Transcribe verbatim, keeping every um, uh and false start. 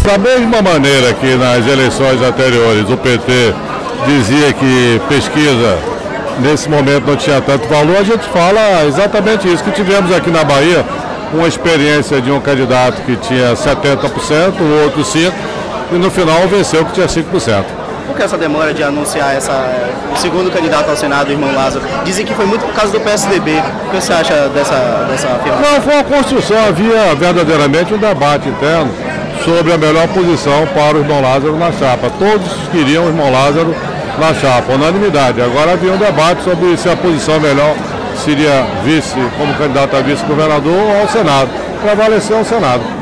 Da mesma maneira que nas eleições anteriores o P T dizia que pesquisa nesse momento não tinha tanto valor, a gente fala exatamente isso, que tivemos aqui na Bahia uma experiência de um candidato que tinha setenta por cento, o outro cinco por cento, e no final venceu que tinha cinco por cento. Por que essa demora de anunciar essa, o segundo candidato ao Senado, o irmão Lázaro? Dizem que foi muito por causa do P S D B. O que você acha dessa, dessa afirmação? Não, foi uma construção, havia verdadeiramente um debate interno sobre a melhor posição para o irmão Lázaro na chapa. Todos queriam o irmão Lázaro na chapa, unanimidade. Agora havia um debate sobre se a posição melhor seria vice, como candidato a vice-governador ou ao Senado. Prevaleceu ao Senado.